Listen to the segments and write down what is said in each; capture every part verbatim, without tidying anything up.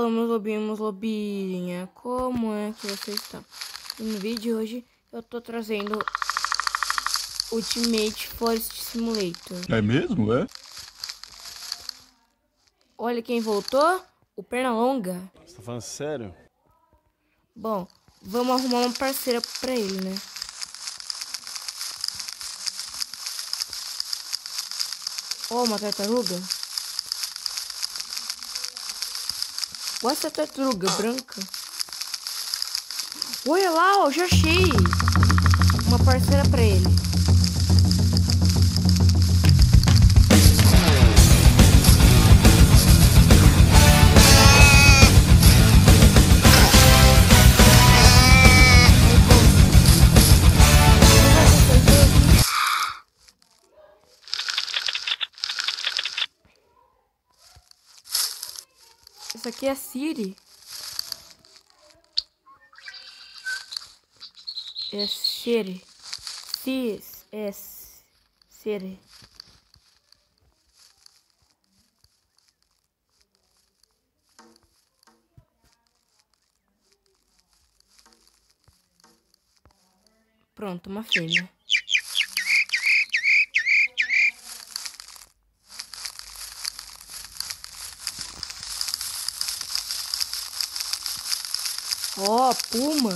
Fala, meus lobinhos, meus lobinha, como é que vocês estão? E no vídeo de hoje eu tô trazendo Ultimate Forest Simulator. É mesmo, é? Olha quem voltou, o Pernalonga. Você tá falando sério? Bom, vamos arrumar uma parceira pra ele, né? Ó, oh, uma tartaruga. Gosta da tartaruga branca? Olha lá, ó, já achei uma parceira pra ele. Isso aqui é a Siri. É Siri. Cis. É Siri. Pronto, uma fêmea. Ó, oh, puma.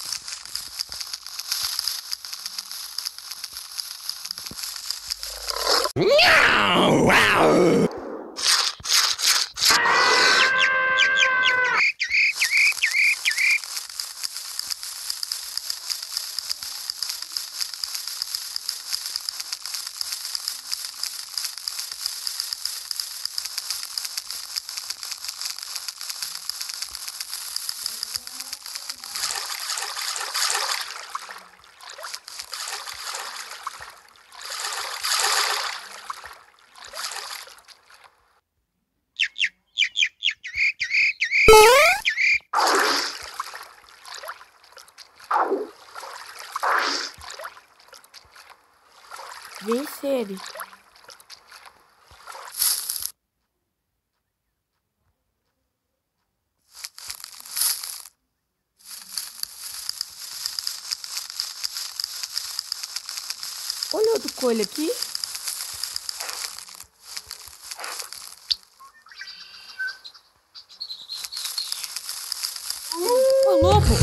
Vencer. Olha outro coelho aqui. Ô, lobo.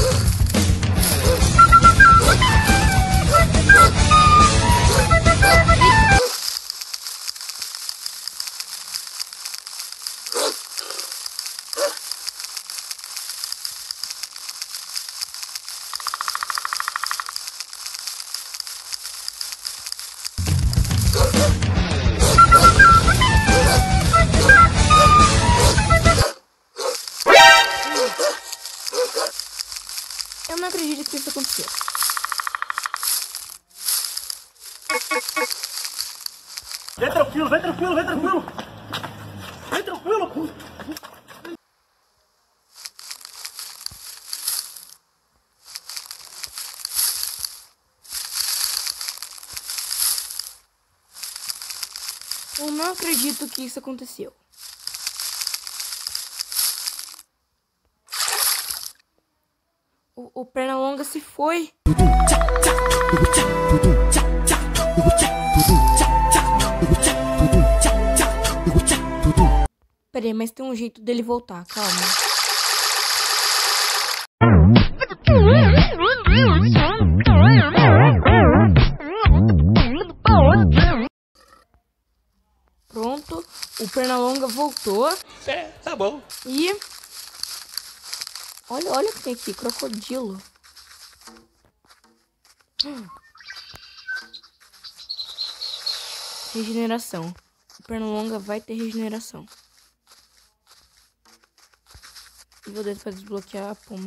Eu não acredito que isso aconteceu. Vem tranquilo, vem tranquilo, vem tranquilo. Vem tranquilo. Eu não acredito que isso aconteceu. O, o Pernalonga se foi. Pera aí, mas tem um jeito dele voltar, calma. Pronto, o Pernalonga voltou. É, tá bom. E... Olha, olha o que tem aqui, crocodilo. Hum. Regeneração. O Pernalonga vai ter regeneração. E vou descer pra desbloquear a puma.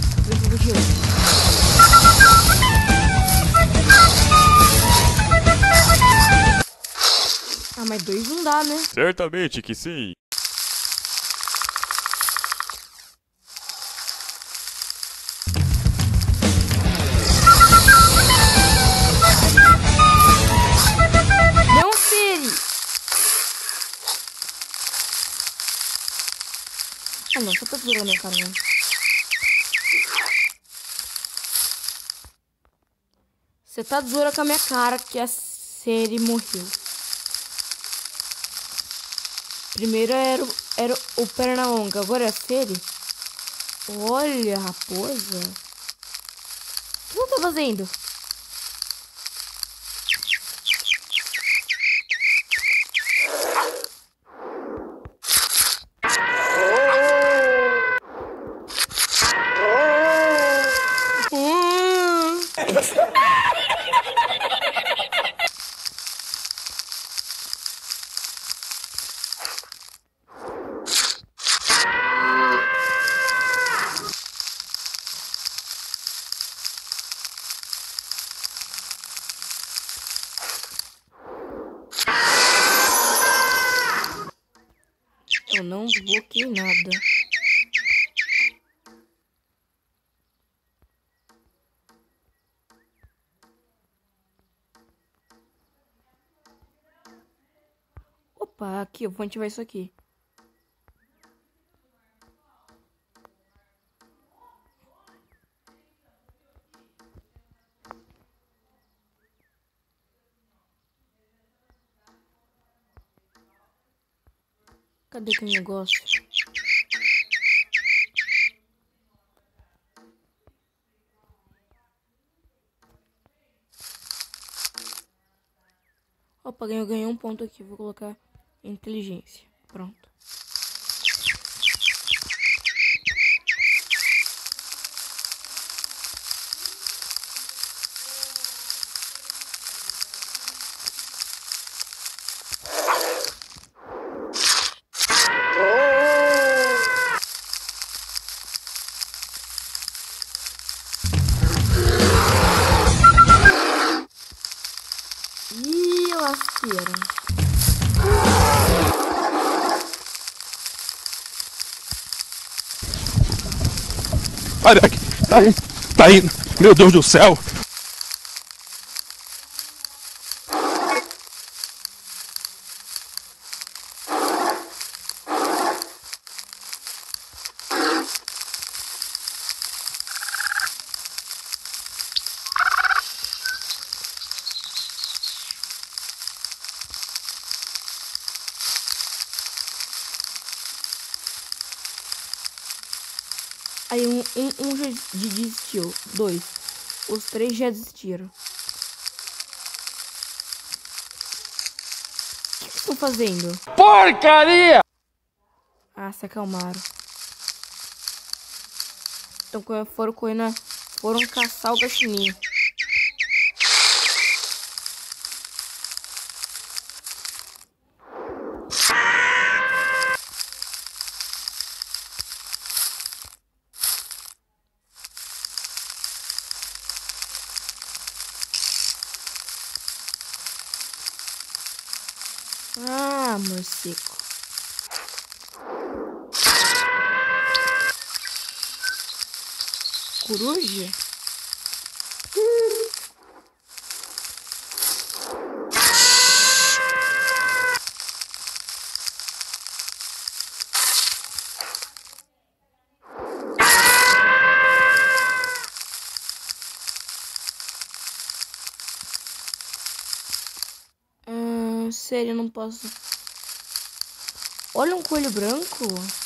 Ah, mas dois não dá, né? Certamente que sim. Não, Siri! Ah não, só tá tesoura na minha cara, mano. Você tá tesoura com a minha cara que a Seri morreu. Primeiro era, o- era o Pernalonga, agora é a Seri. Olha, raposa. O que ela tá fazendo? Eu não desbloqueei nada. Opa, aqui, eu vou ativar isso aqui. Cadê aquele negócio? Opa, ganhei, ganhei um ponto aqui. Vou colocar inteligência. Pronto. Ih, lasqueira. Olha aqui, tá indo, tá indo, meu Deus do céu. Aí um, um, um já desistiu. Dois. Os três já desistiram. O que vocês estão fazendo? Porcaria! Ah, se acalmaram. Então foram correndo, foram caçar o guaxinim. Ah, morcego. Coruja? Ah, sério, eu não posso. Olha um coelho branco.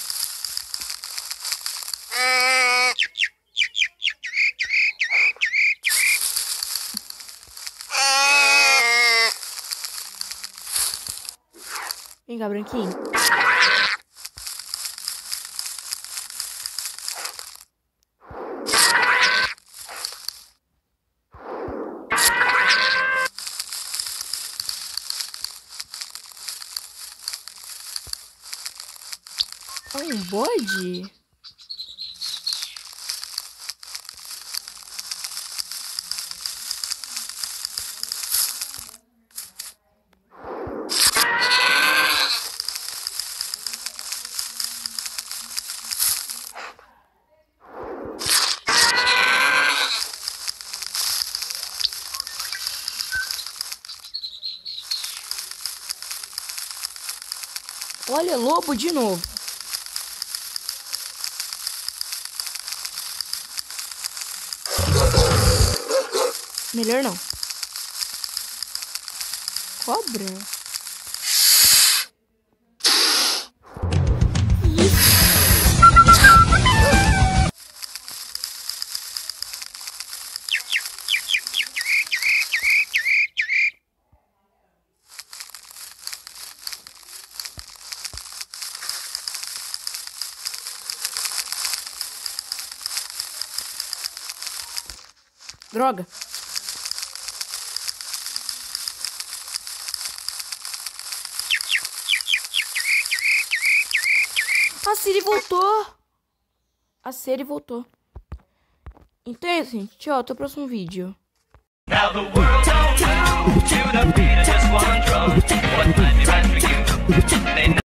Vem cá, branquinho. É um bode? Olha, lobo de novo. Melhor não. Cobra? Droga. A Siri voltou. A Siri voltou. Então é isso, gente. Tchau, até o próximo vídeo. Now the world don't move to the beat of just one drum. What might be right for you? They